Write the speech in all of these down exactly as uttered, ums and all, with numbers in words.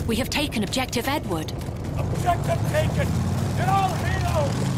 We have taken Objective Edward. Objective taken! Get all heroes!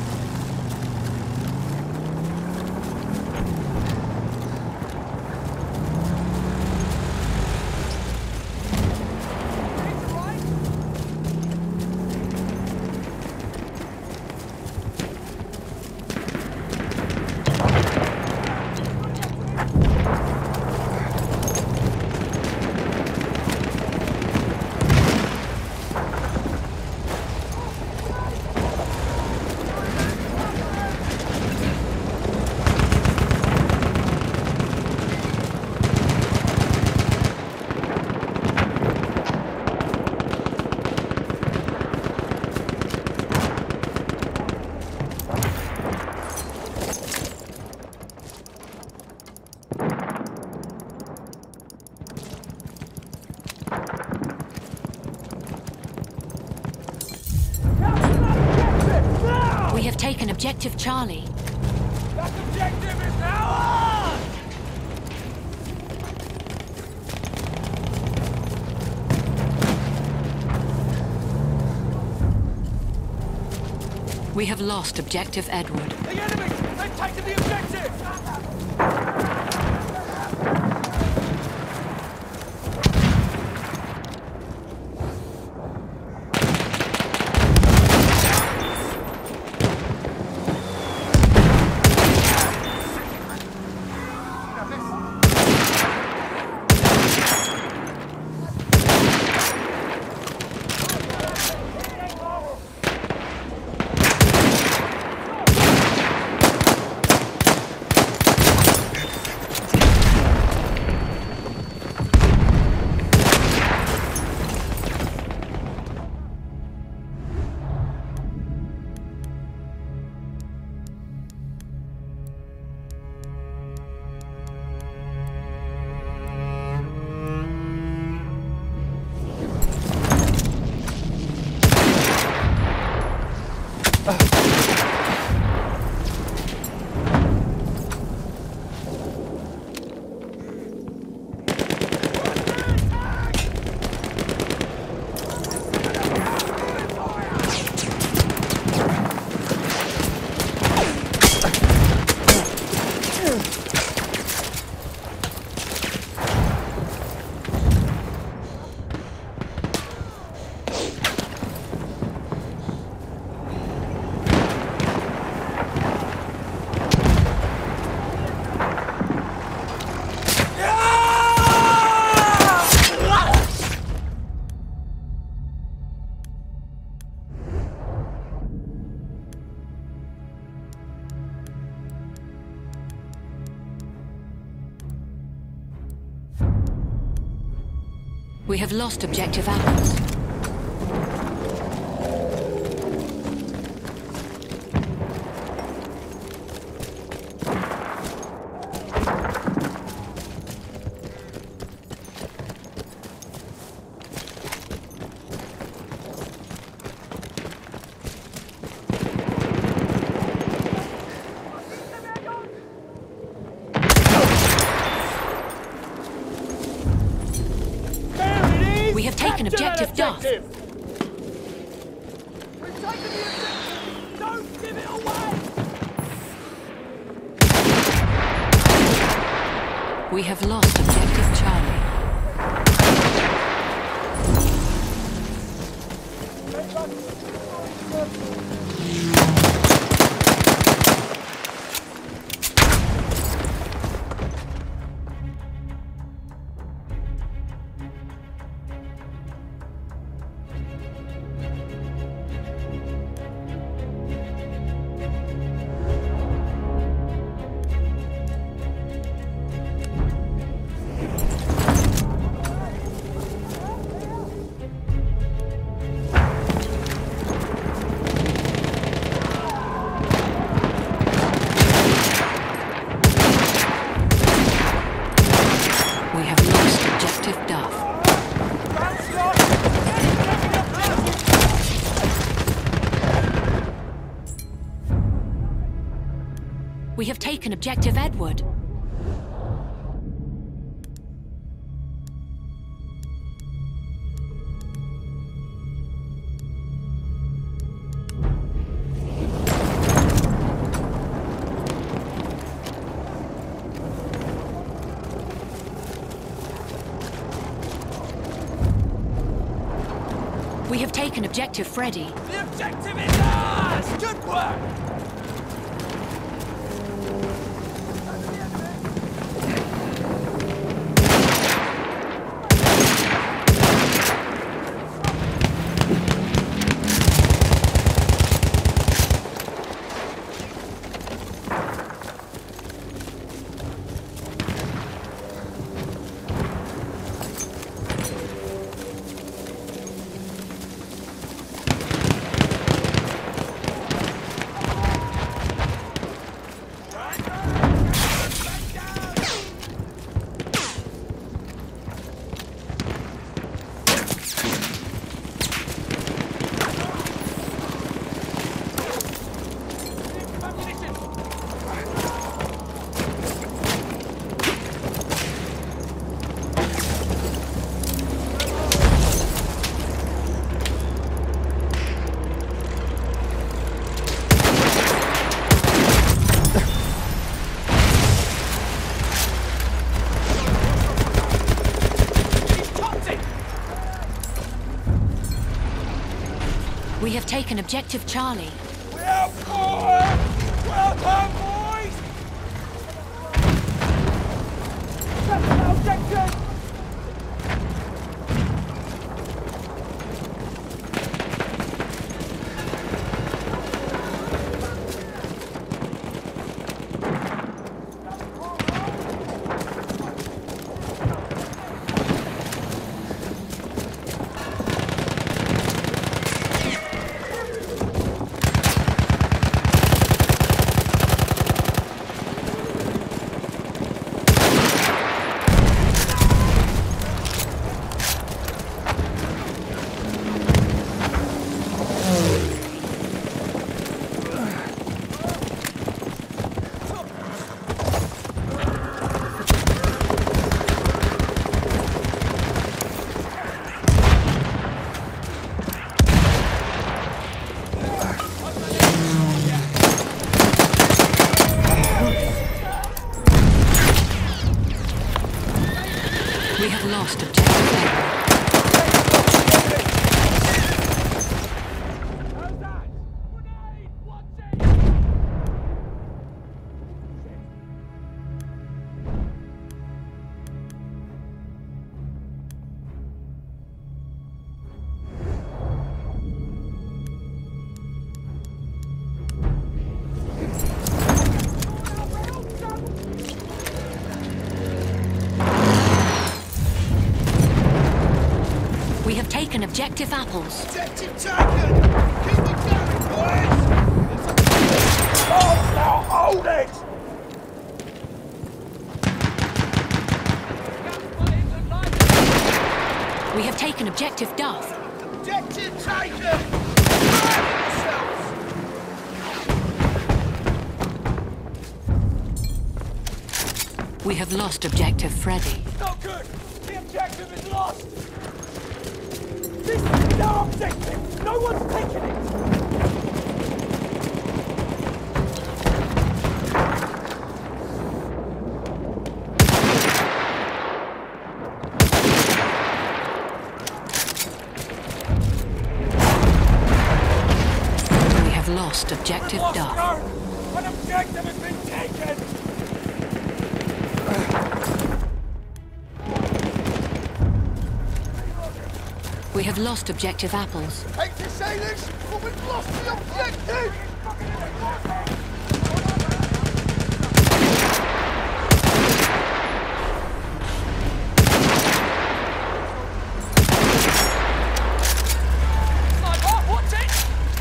Taken Objective Charlie. That objective is now on! We have lost Objective Edward. The enemy! They've taken the objective! We have lost Objective Apples. We have taken Objective Duff. We've taken the objective! Don't give it away! We have lost Objective Charlie. We have taken Objective Edward. taken objective Freddy. The objective is ours! Good work! We have taken objective Charlie. Well done, well done, boys! That's an objective! We have lost objective Edward. We have taken objective apples. Objective taken! Keep it going, boys! Oh, now hold it! We have taken objective Duff. Objective taken! We have lost objective Freddy. Not good! The objective is lost! This is our objective! No one's taken it! We have lost objective Lost Duff. her. An objective has been taken! We have lost objective apples. Hate to say this, but we've lost the objective! Sniper, watch it!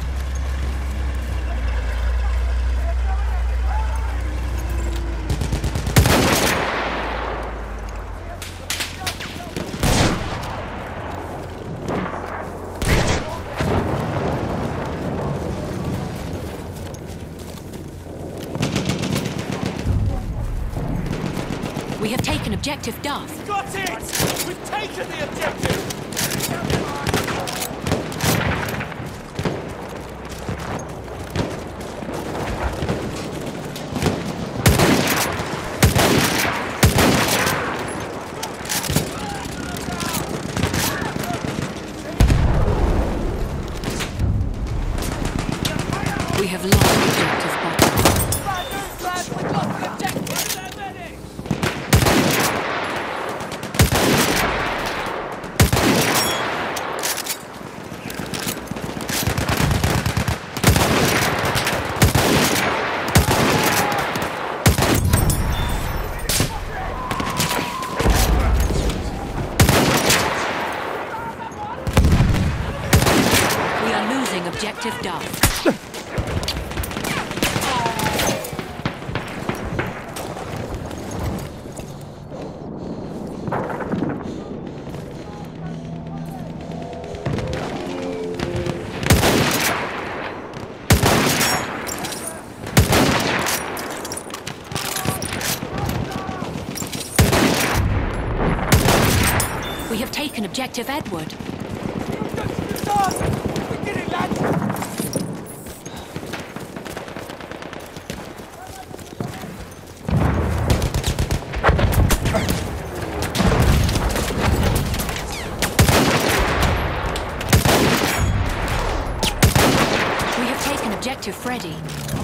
We have taken objective Duff. Got it! We've taken the objective! We have taken objective Edward. We did it, lads! We have taken objective Freddy.